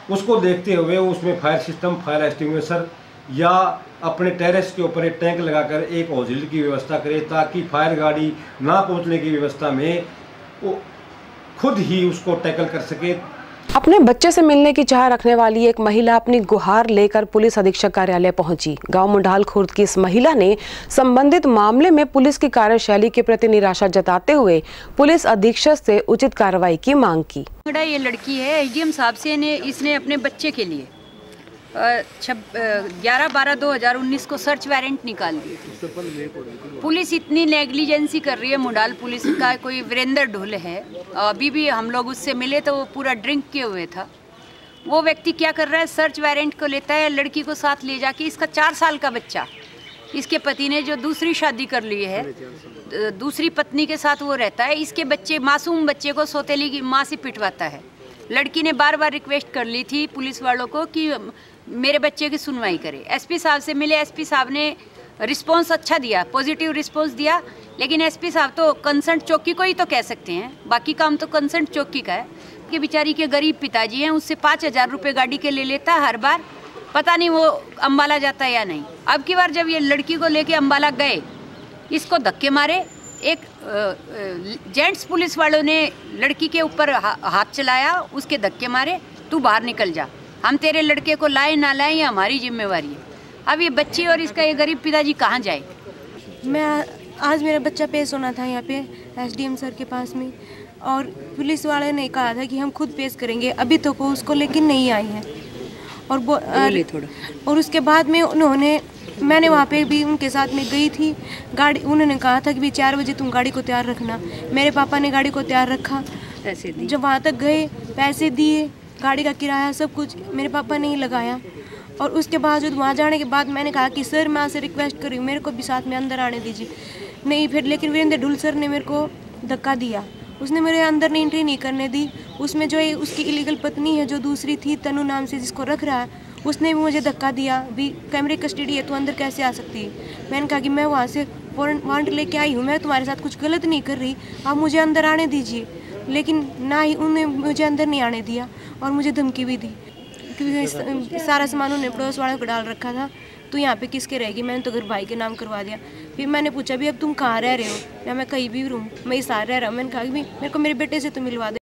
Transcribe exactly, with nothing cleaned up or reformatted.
उसको देखते हुए उसमें फायर सिस्टम, फायर एक्सटिंग्विशर या अपने टेरेस के ऊपर एक टैंक लगाकर एक हॉस्पिटल की व्यवस्था करे, ताकि फायर गाड़ी ना पहुंचने की व्यवस्था में वो खुद ही उसको टैकल कर सके। अपने बच्चे से मिलने की चाह रखने वाली एक महिला अपनी गुहार लेकर पुलिस अधीक्षक कार्यालय पहुंची। गांव मुंडाल खुर्द की इस महिला ने संबंधित मामले में पुलिस की कार्यशैली के प्रति निराशा जताते हुए पुलिस अधीक्षक से उचित कार्रवाई की मांग की। ये लड़की है, एसडीएम साहब से ने इसने अपने बच्चे के लिए ग्यारह बारह दो हजार उन्नीस को सर्च वारंट निकाल दिए थे। पुलिस इतनी नेग्लिजेंसी कर रही है, मुंडाल पुलिस का कोई वीरेंद्र ढोल है, अभी भी हम लोग उससे मिले तो वो पूरा ड्रिंक किए हुए था। वो व्यक्ति क्या कर रहा है, सर्च वारंट को लेता है, लड़की को साथ ले जाके, इसका चार साल का बच्चा, इसके पति ने जो दूसरी शादी कर ली है, दूसरी पत्नी के साथ वो रहता है, इसके बच्चे, मासूम बच्चे को सौतेली की माँ से पिटवाता है। लड़की ने बार बार रिक्वेस्ट कर ली थी पुलिस वालों को कि मेरे बच्चे की सुनवाई करे। एसपी साहब से मिले, एसपी साहब ने रिस्पांस अच्छा दिया, पॉजिटिव रिस्पांस दिया, लेकिन एसपी साहब तो कंसर्न चौकी को ही तो कह सकते हैं, बाकी काम तो कंसर्न चौकी का है। कि बेचारी के गरीब पिताजी हैं, उससे पाँच हजार रुपये गाड़ी के ले लेता हर बार, पता नहीं वो अम्बाला जाता है या नहीं। अब की बार जब ये लड़की को लेके अम्बाला गए, इसको धक्के मारे, एक जेंट्स पुलिस वालों ने लड़की के ऊपर हा, हाथ चलाया, उसके धक्के मारे, तू बाहर निकल जा, हम तेरे लड़के को लाए ना लाए ये हमारी जिम्मेवारी है। अब ये बच्ची और इसका ये गरीब पिताजी कहाँ जाए। मैं आज मेरा बच्चा पेश होना था यहाँ पे एसडीएम सर के पास में, और पुलिस वाले ने कहा था कि हम खुद पेश करेंगे, अभी तो को उसको लेकिन नहीं आई है। और वो थोड़ा और उसके बाद में उन्होंने, मैंने वहाँ पे भी उनके साथ में गई थी गाड़ी, उन्होंने कहा था कि भाई चार बजे तुम गाड़ी को तैयार रखना। मेरे पापा ने गाड़ी को तैयार रखा, पैसे दिए, जब वहाँ तक गए पैसे दिए, गाड़ी का किराया सब कुछ मेरे पापा ने ही लगाया। और उसके बावजूद वहाँ जाने के बाद मैंने कहा कि सर मैं आपसे रिक्वेस्ट कर रही हूँ, मेरे को भी साथ में अंदर आने दीजिए। नहीं, फिर लेकिन वीरेंद्र ढुल सर ने मेरे को धक्का दिया, उसने मेरे अंदर नहीं एंट्री नहीं करने दी। उसमें जो है उसकी इलीगल पत्नी है जो दूसरी थी, तनु नाम से जिसको रख रहा है, उसने भी मुझे धक्का दिया, भी कैमरे कस्टडी है तो अंदर कैसे आ सकती है। मैंने कहा कि मैं वहाँ से वारंट लेके आई हूँ, मैं तुम्हारे साथ कुछ गलत नहीं कर रही, आप मुझे अंदर आने दीजिए। लेकिन ना ही उन्होंने मुझे अंदर नहीं आने दिया और मुझे धमकी भी दी, क्योंकि सारा सामान उन्होंने पड़ोस वालों को डाल रखा था। तो यहाँ पे किसके रहेगी, मैंने तो घर भाई के नाम करवा दिया। फिर मैंने पूछा भी अब तुम कहाँ रह रहे हो, या मैं कहीं भी रहूँ, मैं इस सार रह रहा हूँ। मैंने कहा कि मेरे को मेरे बेटे से तो मिलवा दे।